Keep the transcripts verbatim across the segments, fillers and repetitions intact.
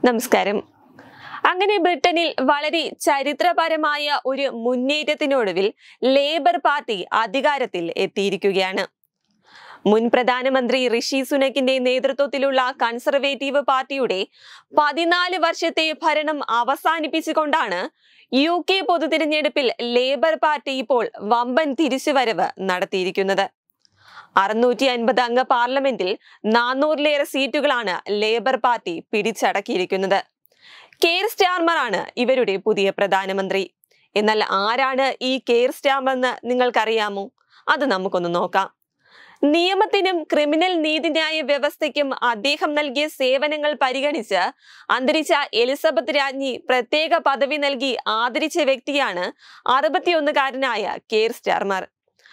നമസ്കാരം. അങ്ങനെ ബ്രിട്ടനിൽ വളരെ ചരിത്രപരമായ ഒരു മുന്നേറ്റത്തിനൊടുവിൽ ലേബർ പാർട്ടി അധികാരത്തിൽ എത്തിയിരിക്കുകയാണ്. മുൻ പ്രധാനമന്ത്രി ഋഷി സുനക്കിന്റെ നേതൃത്വത്തിലുള്ള കൺസർവേറ്റീവ് പാർട്ടിയുടെ പതിനാല് വർഷത്തെ ഭരണം അവസാനിപ്പിച്ചുകൊണ്ടാണ് യു കെ പൊതുതിരഞ്ഞെടുപ്പിൽ ലേബർ പാർട്ടി ഇപ്പോൾ വമ്പൻ തിരിച്ചുവരവ് നടത്തിയിരിക്കുന്നത്. അറുന്നൂറ്റി അൻപത് അംഗ പാർലമെന്റിൽ നാനൂറിലേറെ സീറ്റുകളാണ് ലേബർ പാർട്ടി പിടിച്ചടക്കിയിരിക്കുന്നത്. കെയർ സ്റ്റാർമർ ആണ് ഇവരുടെ പുതിയ പ്രധാനമന്ത്രി. എന്നാൽ ആരാണ് ഈ കെയർ സ്റ്റാർമർ എന്ന് നിങ്ങൾക്കറിയാമോ? അത് നമുക്കൊന്ന് നോക്കാം. നിയമത്തിനും ക്രിമിനൽ നീതിന്യായ വ്യവസ്ഥയ്ക്കും അദ്ദേഹം നൽകിയ സേവനങ്ങൾ പരിഗണിച്ച് അന്തരിച്ച എലിസബത്ത് രാജ്ഞി പ്രത്യേക പദവി നൽകി ആദരിച്ച വ്യക്തിയാണ് അറുപത്തിയൊന്നുകാരനായ കെയർ സ്റ്റാർമർ.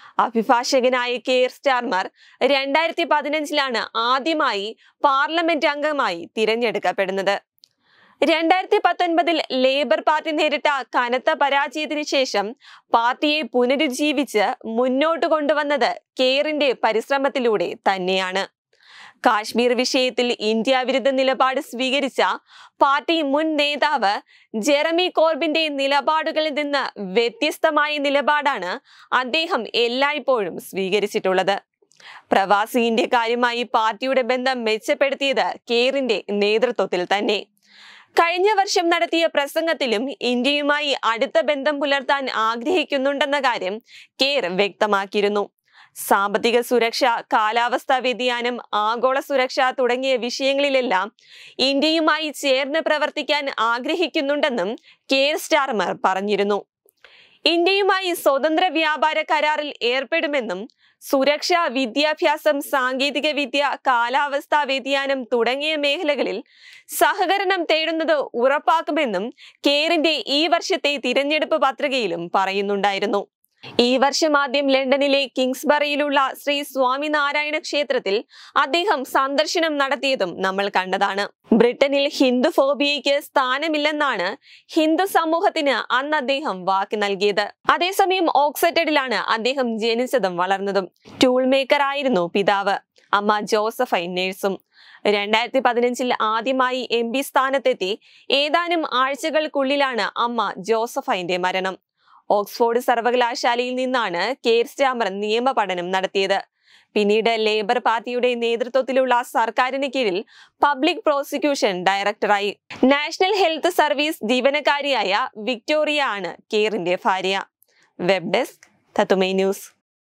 അഭിഭാഷകനായ കെയർ സ്റ്റാർമർ രണ്ടായിരത്തി പതിനഞ്ചിലാണ് ആദ്യമായി പാർലമെന്റ് അംഗമായി തിരഞ്ഞെടുക്കപ്പെടുന്നത്. രണ്ടായിരത്തി പത്തൊൻപതിൽ ലേബർ പാർട്ടി നേരിട്ട കനത്ത പരാജയത്തിന് ശേഷം പാർട്ടിയെ പുനരുജ്ജീവിച്ച് മുന്നോട്ട് കൊണ്ടുവന്നത് കെയറിന്റെ പരിശ്രമത്തിലൂടെ തന്നെയാണ്. കാശ്മീർ വിഷയത്തിൽ ഇന്ത്യ വിരുദ്ധ നിലപാട് സ്വീകരിച്ച പാർട്ടി മുൻ നേതാവ് ജെറമി കോർബിന്റെ നിലപാടുകളിൽ നിന്ന് വ്യത്യസ്തമായ നിലപാടാണ് അദ്ദേഹം എല്ലായ്പ്പോഴും സ്വീകരിച്ചിട്ടുള്ളത്. പ്രവാസി ഇന്ത്യക്കാരുമായി പാർട്ടിയുടെ ബന്ധം മെച്ചപ്പെടുത്തിയത് കെയറിന്റെ നേതൃത്വത്തിൽ തന്നെ. കഴിഞ്ഞ വർഷം നടത്തിയ പ്രസംഗത്തിലും ഇന്ത്യയുമായി അടുത്ത ബന്ധം പുലർത്താൻ ആഗ്രഹിക്കുന്നുണ്ടെന്ന കാര്യം കെയർ വ്യക്തമാക്കിയിരുന്നു. സാമ്പത്തിക സുരക്ഷ, കാലാവസ്ഥാ വ്യതിയാനം, ആഗോള സുരക്ഷ തുടങ്ങിയ വിഷയങ്ങളിലെല്ലാം ഇന്ത്യയുമായി ചേർന്ന് പ്രവർത്തിക്കാൻ ആഗ്രഹിക്കുന്നുണ്ടെന്നും കെയർ സ്റ്റാർമർ പറഞ്ഞിരുന്നു. ഇന്ത്യയുമായി സ്വതന്ത്ര വ്യാപാര കരാറിൽ ഏർപ്പെടുമെന്നും സുരക്ഷ, വിദ്യാഭ്യാസം, സാങ്കേതിക വിദ്യ, കാലാവസ്ഥാ വ്യതിയാനം തുടങ്ങിയ മേഖലകളിൽ സഹകരണം തേടുന്നത് ഉറപ്പാക്കുമെന്നും കെയറിന്റെ ഈ വർഷത്തെ തിരഞ്ഞെടുപ്പ് പത്രികയിലും പറയുന്നുണ്ടായിരുന്നു. ഈ വർഷം ആദ്യം ലണ്ടനിലെ കിങ്സ്ബറിയിലുള്ള ശ്രീ സ്വാമിനാരായണ ക്ഷേത്രത്തിൽ അദ്ദേഹം സന്ദർശനം നടത്തിയതും നമ്മൾ കണ്ടതാണ്. ബ്രിട്ടനിൽ ഹിന്ദു ഫോബിയയ്ക്ക് സ്ഥാനമില്ലെന്നാണ് ഹിന്ദു സമൂഹത്തിന് അന്ന് അദ്ദേഹം വാക്ക് നൽകിയത്. അതേസമയം ഓക്സ്ഫഡിലാണ് അദ്ദേഹം ജനിച്ചതും വളർന്നതും. ടൂൾ മേക്കർ ആയിരുന്നു പിതാവ്. അമ്മ ജോസഫൈൻ നേഴ്സും. രണ്ടായിരത്തി പതിനഞ്ചിൽ ആദ്യമായി എം പി സ്ഥാനത്തെത്തി ഏതാനും ആഴ്ചകൾക്കുള്ളിലാണ് അമ്മ ജോസഫൈന്റെ മരണം. ഓക്സ്ഫോർഡ് സർവകലാശാലയിൽ നിന്നാണ് കെയർ സ്റ്റാർമർ നിയമ പഠനം നടത്തിയത്. പിന്നീട് ലേബർ പാർട്ടിയുടെ നേതൃത്വത്തിലുള്ള സർക്കാരിന് കീഴിൽ പബ്ലിക് പ്രോസിക്യൂഷൻ ഡയറക്ടറായി. നാഷണൽ ഹെൽത്ത് സർവീസ് ജീവനക്കാരിയായ വിക്ടോറിയ ആണ് കെയറിന്റെ ഭാര്യ. Web desk Thathumai news.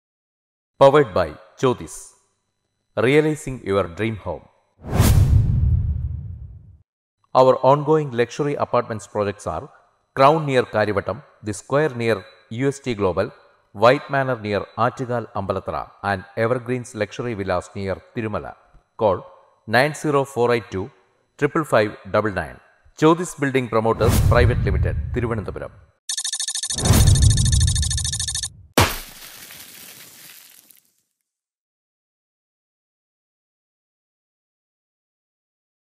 Powered by Jyothis. Realising your dream home. Our ongoing luxury apartments projects are Crown near Karivattam, The Square near U S T Global, White Manor near Aattugal Ambalathara, and Evergreens Luxury Villas near Tirumala. Call nine zero four eight two five five five nine nine. Jyothis Building Promoters Private Limited, Thiruvananthapuram.